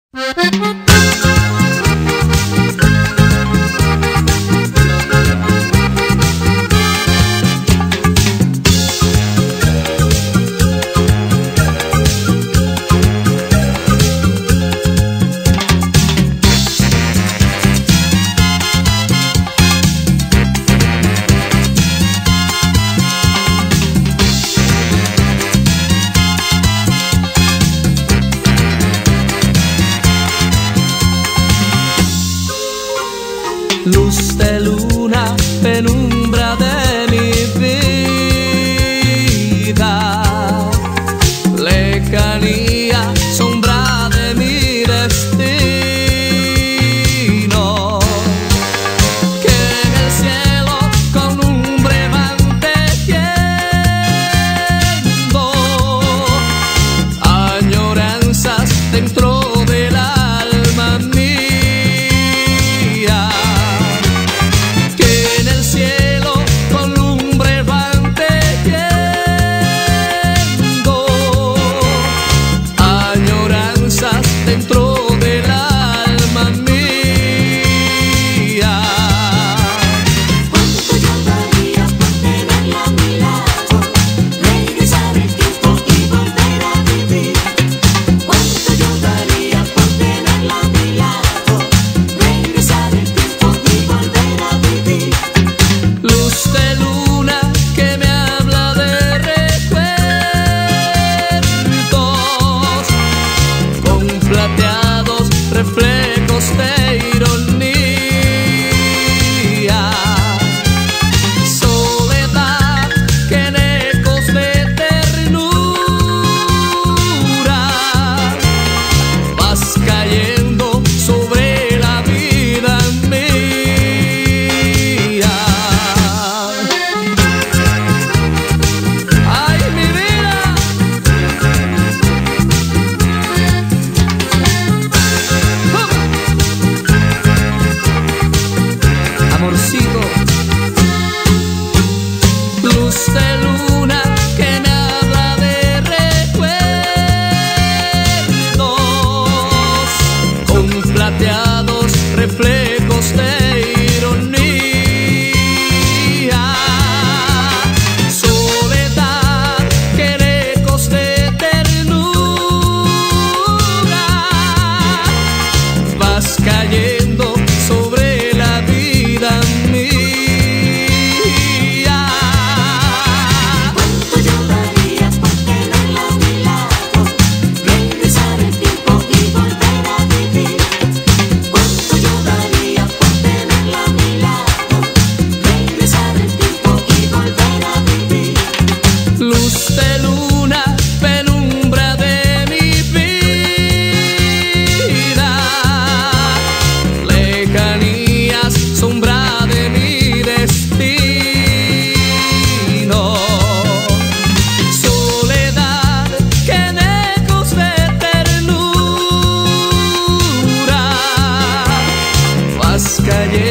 Luz de luna, penumbra de mi vida, lejanía, sombra de mi destino, que en el cielo con lumbre van tejiendo añoranzas dentro del alma mía. Reflejos de ironía, soledad que en ecos de ternura vas cayendo sobre la vida mía. ¡Ay, mi vida! Amorcito, luz de luna que me habla de recuerdos con plateados reflejos de ironía, soledad que en ecos de ternura vas cayendo sobre la vida mía. ¿Cuánto yo daría por tenerla a mi lado? Regresar el tiempo y volver a vivir. ¿Cuánto yo daría por tenerla a mi lado? Regresar el tiempo y volver a vivir. Luz de luna, penumbra de mi vida, lejanías, sombra de mi destino, soledad que en ecos de ternura vas cayendo